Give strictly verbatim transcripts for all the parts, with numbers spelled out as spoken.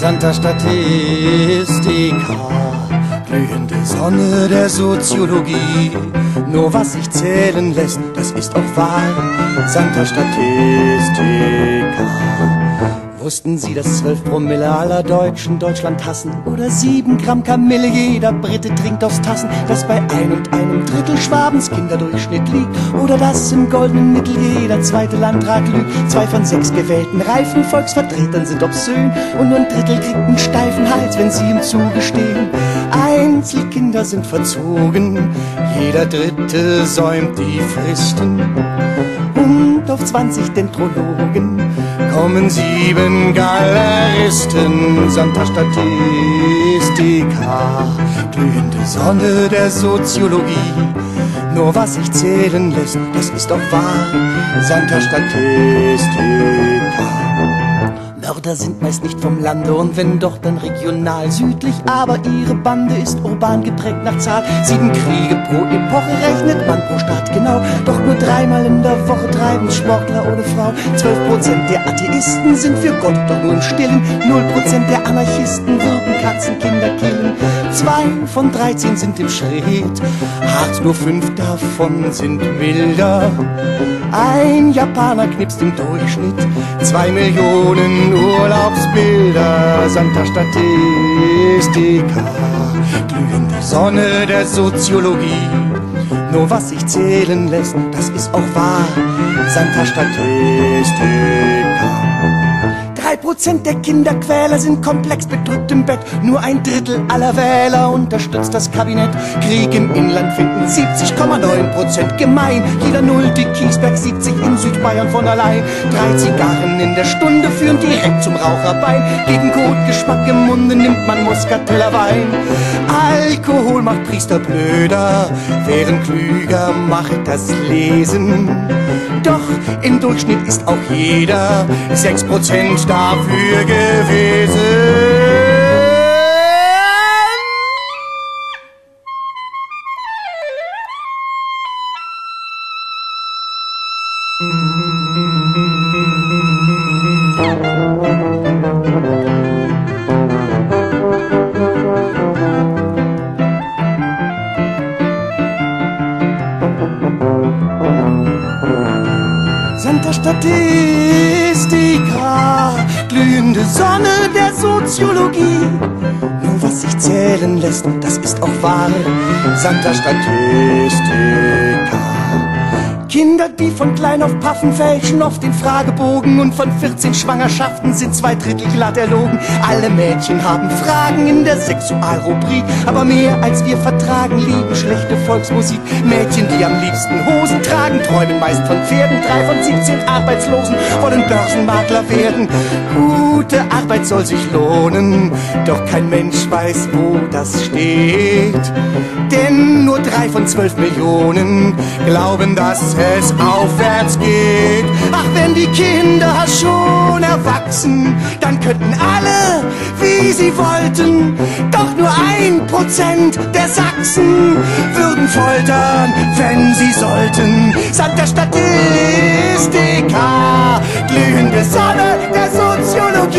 Santa Statistica, glühende Sonne der Soziologie. Nur was sich zählen lässt, das ist auch wahr. Santa Statistica. Wussten Sie, dass zwölf Promille aller Deutschen Deutschland hassen? Oder sieben Gramm Kamille jeder Brite trinkt aus Tassen? Dass bei ein und einem Drittel Schwabens Kinderdurchschnitt liegt? Oder dass im goldenen Mittel jeder zweite Landrat lügt? Zwei von sechs gewählten reifen Volksvertretern sind obszön und nur ein Drittel kriegt einen steifen Hals, wenn sie ihm zugestehen. Einzelkinder sind verzogen, jeder Dritte säumt die Fristen. Und auf zwanzig Dendrologen kommen sieben Galeristen. Santa Statistica, glühende Sonne der Soziologie. Nur was sich zählen lässt, das ist doch wahr. Santa Statistica. Mörder sind meist nicht vom Lande und wenn doch, dann regional südlich. Aber ihre Bande ist urban geprägt nach Zahl. Sieben Kriege pro Epoche rechnet man pro Staat genau. Doch nur dreimal in der Woche treiben Sportler ohne Frau. Zwölf Prozent der Atheisten sind für Gott doch nur im Stillen. Null Prozent der Anarchisten würden Katzenkinder killen. Zwei von dreizehn sind im Schritt, hart, nur fünf davon sind milder. Ein Japaner knipst im Durchschnitt zwei Millionen Urlaubsbilder. Santa Statistica, glühende Sonne der Soziologie. Nur was sich zählen lässt, das ist auch wahr. Santa Statistica. Drei Prozent der Kinderquäler sind komplex bedrückt im Bett. Nur ein Drittel aller Wähler unterstützt das Kabinett. Krieg im Inland finden siebzig Komma neun Prozent gemein. Jeder nullte Kiesberg sieht sich in Südbayern von allein. Drei Zigarren in der Stunde führen direkt zum Raucherbein. Gegen Kotgeschmack im Munde nimmt man Muskateller Wein. Alkohol macht Priester blöder, während klüger macht das Lesen. Doch im Durchschnitt ist auch jeder sechs Prozent dafür gewesen. Santa Statistica, glühende Sonne der Soziologie. Nur was sich zählen lässt, das ist auch wahr. Santa Statistica. Kinder, die von klein auf paffen, fälschen oft den Fragebogen. Und von vierzehn Schwangerschaften sind zwei Drittel glatt erlogen. Alle Mädchen haben Fragen in der Sexualrubrik. Aber mehr als wir vertragen, lieben schlechte Volksmusik. Mädchen, die am liebsten Hosen tragen, träumen meist von Pferden. Drei von siebzehn Arbeitslosen wollen Börsenmakler werden. Gute Arbeit soll sich lohnen, doch kein Mensch weiß, wo das steht. Denn nur drei von zwölf Millionen glauben, dass es aufwärts geht. Ach, wenn die Kinder schon erwachsen, dann könnten alle, wie sie wollten. Doch nur ein Prozent der Sachsen würden foltern, wenn sie sollten. Santa Statistica, glühende Sonne der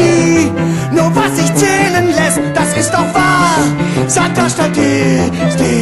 Soziologie. Nur was sich zählen lässt, das ist doch wahr. Santa Statistica.